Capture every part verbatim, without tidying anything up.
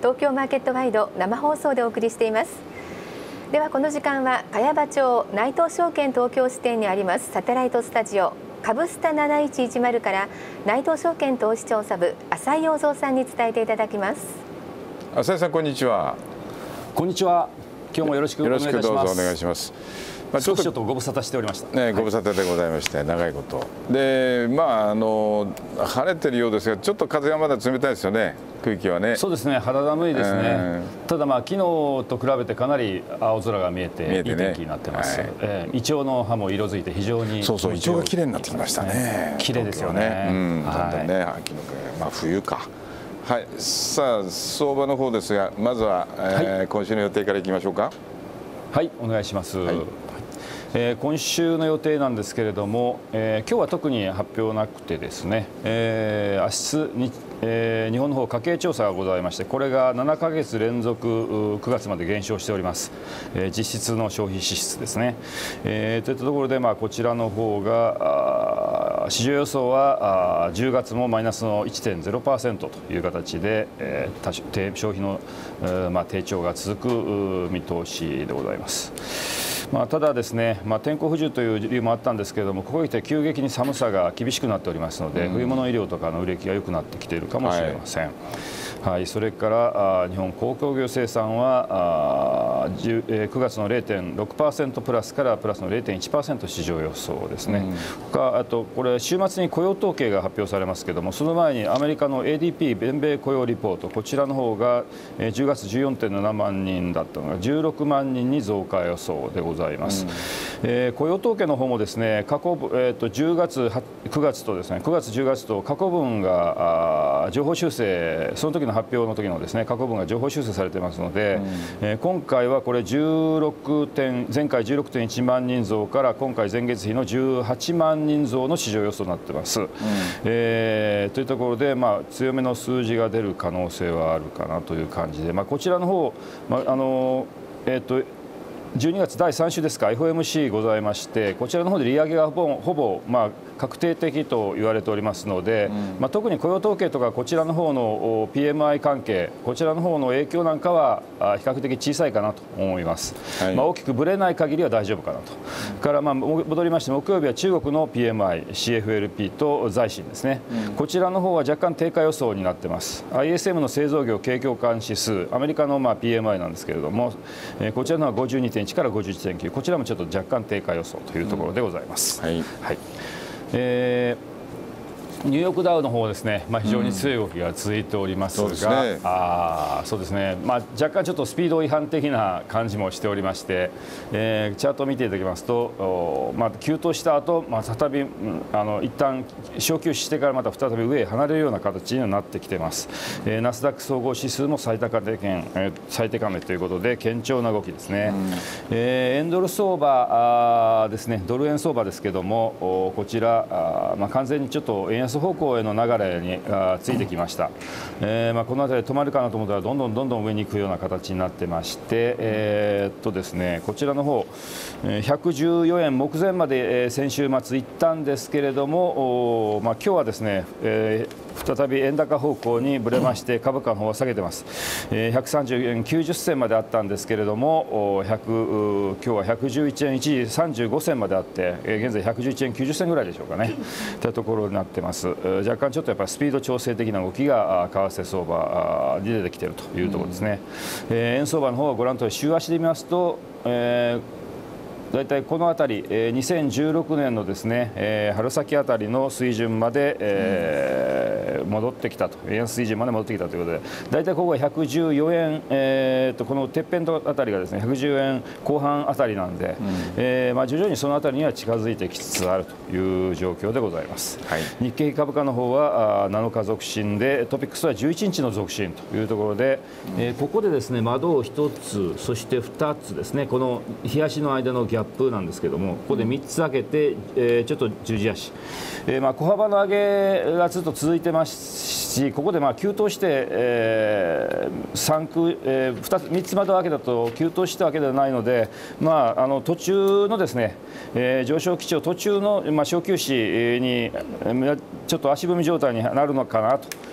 東京マーケットガイド生放送でお送りしています。ではこの時間は茅場町内藤証券東京支店にありますサテライトスタジオ株スタなないちいちまるから内藤証券投資調査部浅井陽三さんに伝えていただきます。 浅井さん、こんにちは。 こんにちは。今日もよろしくお願いいたします。 よろしくどうぞお願いします。 まあ、ちょっとちょっとご無沙汰しておりました。 ね、ご無沙汰でございまして、はい、長いこと。で、まああの晴れてるようですが、ちょっと風がまだ冷たいですよね。空気はね。 そうですね。肌寒いですね。えー、ただまあ昨日と比べてかなり青空が見えて、見えてね、いい天気になってます。はい、えー、イチョウの葉も色づいて非常にそうそうイチョウが綺麗になってきましたね。 綺麗ですよね。 うん、だんだんね、秋のまあ冬か。はい。さあ相場の方ですが、まずは、えーはい、今週の予定からいきましょうか。 はい、お願いします。はい、えー、今週の予定なんですけれども、えー、今日は特に発表なくてですね、えー、明日に、えー、日本の方家計調査がございまして、これがななかげつ連続くがつまで減少しております。えー、実質の消費支出ですね。えー、といったところで、まあ、こちらの方が市場予想はじゅうがつもマイナスの いちてんゼロパーセント という形で、えー、消費の、えーまあ、低調が続く見通しでございます。まあ、ただですね、まあ、天候不順という理由もあったんですけれども、ここにきて急激に寒さが厳しくなっておりますので、うん、冬物衣料とかの売れ行きが良くなってきているかもしれません。はいはい、それから日本鉱工業生産はくがつの れいてんろくパーセント プラスからプラスの れいてんいちパーセント 市場予想ですね。うん、他あとこれ週末に雇用統計が発表されますけれども、その前にアメリカの エーディーピー 全米雇用リポート、こちらの方がじゅうがつ じゅうよんてんななまんにんだったのがじゅうろくまんにんに増加予想でございます。うん、えー、雇用統計の方もですね、過去、えー、とじゅうがつくがつとですねくがつじゅうがつと過去分が情報修正、その時の発表の時のですね過去分が情報修正されていますので、うん、えー、今回はこれじゅうろくてん前回 じゅうろくてんいちまんにん増から今回前月比のじゅうはちまんにん増の市場予想になっています。うん、えー、というところで、まあ、強めの数字が出る可能性はあるかなという感じで、まあ、こちらの方、まああのえー、とじゅうにがつだいさん週ですか エフオーエムシー ございまして、こちらの方で利上げがほぼ、ほぼまあ確定的と言われておりますので、うん、まあ特に雇用統計とかこちらの方の ピーエムアイ 関係、こちらの方の影響なんかは比較的小さいかなと思います。はい、まあ大きくぶれない限りは大丈夫かなと。うん、からまあ戻りまして木曜日は中国の ピーエムアイ、シーエフエルピー と財新ですね。うん、こちらの方は若干低下予想になっています。アイエスエム の製造業景況感指数、アメリカのまあ ピーエムアイ なんですけれども、こちらの方は ごじゅうにてんいち から ごじゅういちてんきゅう、こちらもちょっと若干低下予想というところでございます。うん、はい、はい、えーニューヨークダウの方ですね、まあ、非常に強い動きが続いておりますが、うん、そうですね、あそうですね、まあ、若干ちょっとスピード違反的な感じもしておりまして、えー、チャートを見ていただきますと、まあ、急騰した後、まあ再び、うん、あの一旦小休止してからまた再び上へ離れるような形になってきています。えー、ナスダック総合指数も最高値圏、えー、最低値ということで堅調な動きですね。うん、えー、円ドル相場あですね、ドル円相場ですけども、こちらあ、まあ、完全にちょっと円安方向への流れについてきました。えーまあ、この辺り止まるかなと思ったらどんどんどんどん上に行くような形になってまして、えー、っとですねこちらの方ひゃくじゅうよえん目前まで先週末行ったんですけれども、まあ、今日はですね、えー、再び円高方向にぶれまして株価の方は下げてます。えー、ひゃくさんじゅうえんきゅうじゅっせんまであったんですけれども、ひゃく今日はひゃくじゅういちえん一時さんじゅうごせんまであって、現在ひゃくじゅういちえんきゅうじゅっせんぐらいでしょうかねというところになってます。若干ちょっとやっぱりスピード調整的な動きが為替相場に出てきているというところですね。うん、えー、円相場の方はご覧のとおり週足で見ますと、えー大体この辺り、えー、にせんじゅうろくねんのですね、えー、春先あたりの水準まで、えー、戻ってきたと、円安水準まで戻ってきたということで、大体ここがひゃくじゅうよえん、えー、とこのてっぺんあたりがですねひゃくじゅうえんこう半あたりなんで、うん、えーまあ、徐々にそのあたりには近づいてきつつあるという状況でございます。はい、日経株価の方はなのか続伸で、トピックスはじゅういちにちの続伸というところで、うん、えー、ここでですね窓をひとつ、そしてふたつですね、この日足の間のギャップギャップなんですけども、ここでみっつ開けて、えー、ちょっと十字足、えーまあ、小幅の上げがずっと続いてますし、ここでまあ急騰して、えー、さん区、えー、ふたつみっつ窓開けだと急騰したわけではないので、まあ、あの途中のですね、えー、上昇基調途中の、まあ、小休止にちょっと足踏み状態になるのかなと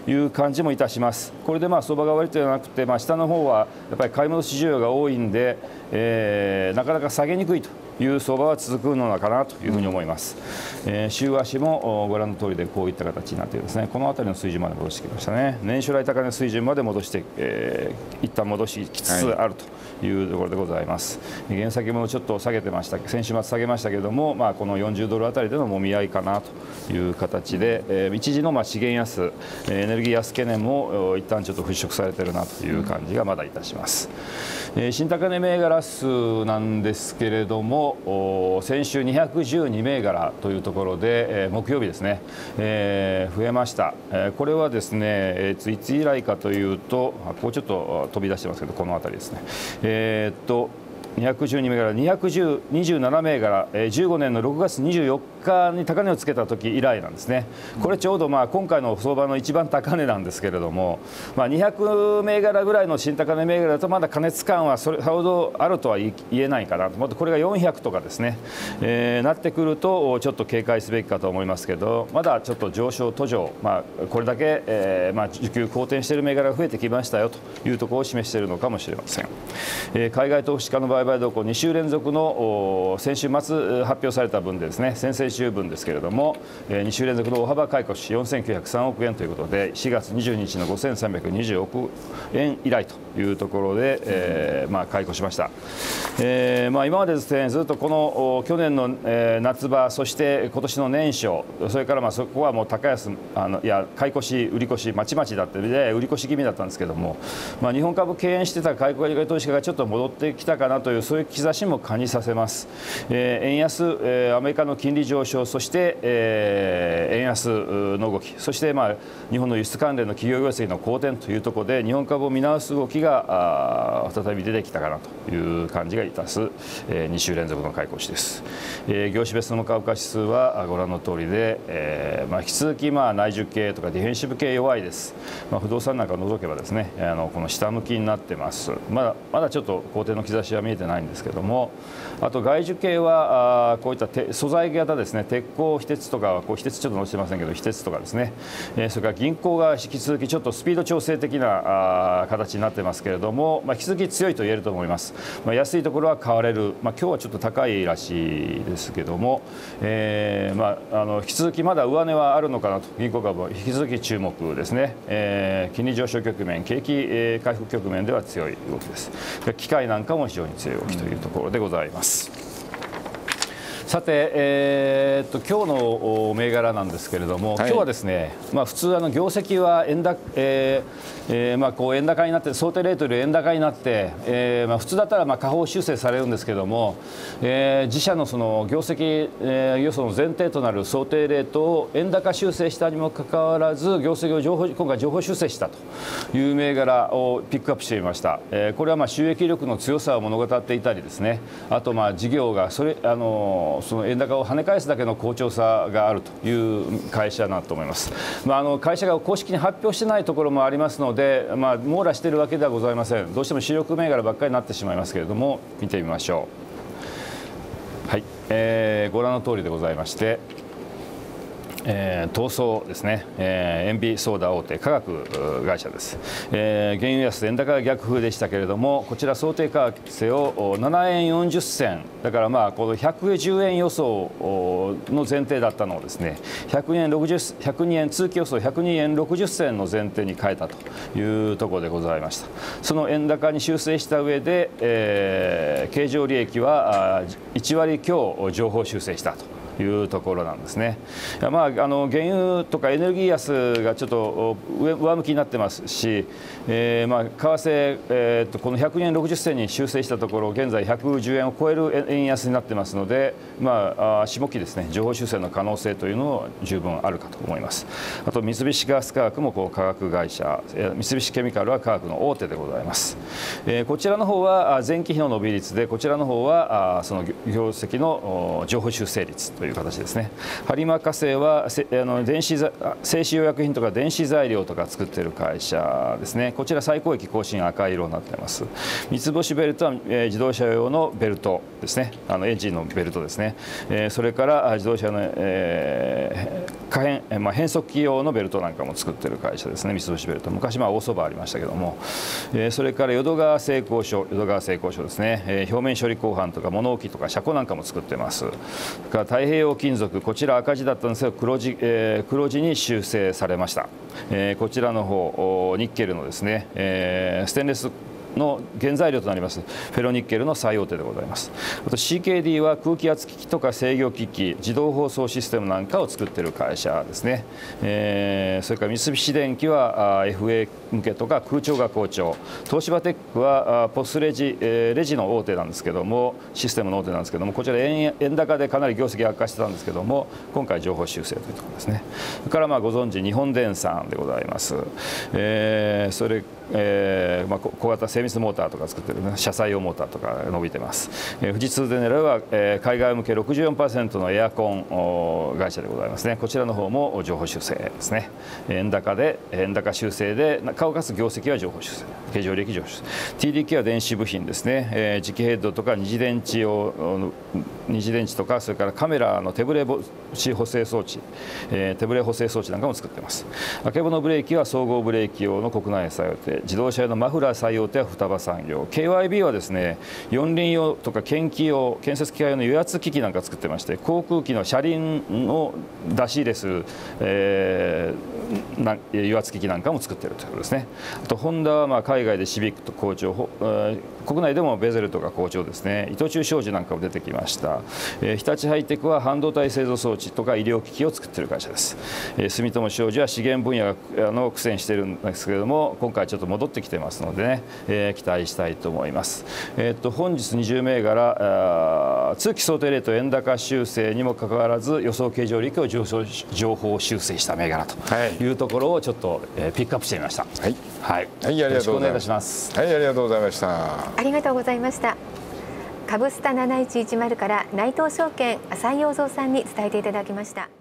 いう感じもいたします。これでまあ相場が悪いというのではなくて、まあ、下の方はやっぱり買い戻し需要が多いんで、えー、なかなか下げにくいという相場は続くのかなというふうに思います。えー、週足もご覧の通りでこういった形になってですね、この辺りの水準まで戻してきましたね。年初来高値水準まで戻して、えー、一旦戻しきつつあるというところでございます。はい、現先もちょっと下げてました、先週末下げましたけれども、まあ、このよんじゅうドルあたりでのもみ合いかなという形で、えー、一時のまあ資源安、エネルギー安懸念も一旦ちょっと払拭されているなという感じがまだいたします。えー、新高値銘柄数なんですけれども、先週にひゃくじゅうに銘柄というところで、えー、木曜日ですね、えー、増えました。えー、これはですね、えー、いつ以来かというと、ここちょっと飛び出してますけど、この辺りですね。えー、っとにひゃくじゅうに銘柄、にひゃくにじゅうなな銘柄、じゅうごねんのろくがつにじゅうよっかに高値をつけた時以来なんですね。これちょうどまあ今回の相場の一番高値なんですけれども、まあ、にひゃく銘柄ぐらいの新高値銘柄だとまだ過熱感はそれほどあるとは言えないかなと、もっとこれがよんひゃくとかですね、えー、なってくるとちょっと警戒すべきかと思いますけど、まだちょっと上昇途上、まあ、これだけ、えーまあ、需給好転している銘柄が増えてきましたよというところを示しているのかもしれません。えー、海外投資家の売買動向に週連続の先週末発表された分でですね、先々週分ですけれども、に週連続の大幅買い越しよんせんきゅうひゃくさんおくえんということで、しがつにじゅうににちのごせんさんびゃくにじゅうおくえん以来というところで、えーまあ、買い越しました。えーまあ、今までですね、ずっとこの去年の、えー、夏場、そして今年の年初、それからまあそこはもう高安、あのいや買い越し、売り越し、まちまちだったので、売り越し気味だったんですけども、まあ、日本株敬遠してた買い越し投資家がちょっと戻ってきたかなという、そういう兆しも感じさせます。えー、円安、えー、アメリカの金利上昇、そして、えー、円安の動き、そして、まあ、日本の輸出関連の企業業績の好転というところで、日本株を見直す動きが再び出てきたかなという感じがいたす、えー、に週連続の買い越しです。えー、業種別の株価指数はご覧の通りで、えーまあ、引き続き、まあ、内需系とかディフェンシブ系弱いです。まあ、不動産なんかを除けばですね、あのこの下向きになってます。まだまだちょっと好転の兆しは見えてないんですけども、あと外需系はあこういった素材型ですね、鉄鋼、非鉄とかはこう非鉄ちょっと載せてませんけど、非鉄とかですね、えー、それから銀行が引き続きちょっとスピード調整的なあ形になってますけれども、まあ、引き続き強いと言えると思います。まあ、安いところは買われる、まあ、今日はちょっと高いらしいですけども、えーまあ、あの引き続きまだ上値はあるのかなと、銀行株は引き続き注目ですね。えー、金利上昇局面、景気、えー、回復局面では強い動きです。機械なんかも非常に強い動きというところでございます。さて、えー、っと今日の銘柄なんですけれども、はい、今日はですね、まあ、普通あの業績は円高、えーえーまあ、こう円高になって、想定レートより円高になって、えーまあ、普通だったらまあ下方修正されるんですけれども、えー、自社のその業績、えー、予想の前提となる想定レートを円高修正したにもかかわらず、業績を情報今回情報修正したという銘柄をピックアップしてみました。えー、これはまあ収益力の強さを物語っていたりですね、あとまあ事業がそれあのその円高を跳ね返すだけの好調さがあるという会社だと思います。まあ、あの会社が公式に発表してないところもありますので、まあ、網羅しているわけではございません。どうしても主力銘柄ばっかりになってしまいますけれども、見てみましょう。はい、えー、ご覧の通りでございまして、えー、東総ですね、えー、塩ビソーダ大手化学会社です。えー、原油安円高が逆風でしたけれども、こちら想定為替をななえんよんじゅっせんだから、まあこのひゃくじゅうえん予想の前提だったのをですね、ひゃくえんろくじゅう、ひゃくにえん通期予想ひゃくにえんろくじゅっせんの前提に変えたというところでございました。その円高に修正した上で、えー、経常利益はいちわり強上方修正したというところなんですね。まあ、あの原油とかエネルギー安がちょっと上上向きになってますし、えー、まあ為替、えー、とこのひゃくえんろくじゅっせんに修正したところ、現在ひゃくじゅうえんを超える円安になってますので、まあ、下期ですね、上方修正の可能性というのは十分あるかと思います。あと三菱ガス化学もこう化学会社、三菱ケミカルは化学の大手でございます。えー、こちらの方は前期比の伸び率で、こちらの方はその業績の上方修正率といういう形ですね。播磨化成はせあの電子ざ製紙用薬品とか電子材料とか作っている会社ですね。こちら最高益更新赤色になっています。三つ星ベルトは、えー、自動車用のベルトですね。あのエンジンのベルトですね。えー、それから自動車の、えー、可変、まあ、変速機用のベルトなんかも作っている会社ですね。三つ星ベルト、昔まあ大そばありましたけども、えー、それから淀川製鋼所、淀川製鋼所ですね。えー、表面処理鋼板とか物置とか車庫なんかも作っています。それから太平洋金属、こちら赤字だったんですが黒字、えー、黒字に修正されました。えー、こちらの方ニッケルのですね、えー、ステンレスの原材料となりますフェロニッケルの最大手でございます。あと シーケーディー は空気圧機器とか制御機器、自動放送システムなんかを作っている会社ですね。えー、それから三菱電機は エフエー 向けとか空調が好調、東芝テックはポスレジ、えー、レジの大手なんですけども、システムの大手なんですけども、こちら 円, 円高でかなり業績悪化してたんですけども、今回情報修正というところですね。それからまあご存知日本電産でございます。えー、それえーまあ、小型精密モーターとか作ってる、ね、車載用モーターとか伸びてます。えー、富士通電ネルは、えー、海外向け ろくじゅうよんパーセント のエアコン会社でございますね。こちらの方も情報修正ですね。円高で円高修正でなおかつ業績は情報修正、経常利益情報修正。 ティーディーケー は電子部品ですね。えー、磁気ヘッドとか二次電池用二次電池とか、それからカメラの手ブレ補正装置、えー、手ブレ補正装置なんかも作っています。あけぼのブレーキは総合ブレーキ用の国内最大手、自動車用のマフラー最大手は双葉産業、 ケーワイビー はですね四輪用とか建機用、建設機械用の油圧機器なんか作ってまして、航空機の車輪を出し入れする、えー、な油圧機器なんかも作っているということですね。あとホンダはまあ海外でシビックと好調、国内でもベゼルとか好調ですね。伊藤忠商事なんかも出てきました。えー、日立ハイテクは半導体製造装置とか医療機器を作っている会社です。えー、住友商事は資源分野がの苦戦しているんですけれども、今回ちょっと戻ってきてますのでね、えー、期待したいと思います。えー、っと本日にじゅう銘柄、通期想定レート円高修正にもかかわらず予想経常利益を情報修正した銘柄というところをちょっと、えー、ピックアップしてみました。はい、はい、はい、よろしくお願いいたします。 はい、ありがとうございました。 ありがとうございました。株スタなないちいちまるから内藤証券浅井陽三さんに伝えていただきました。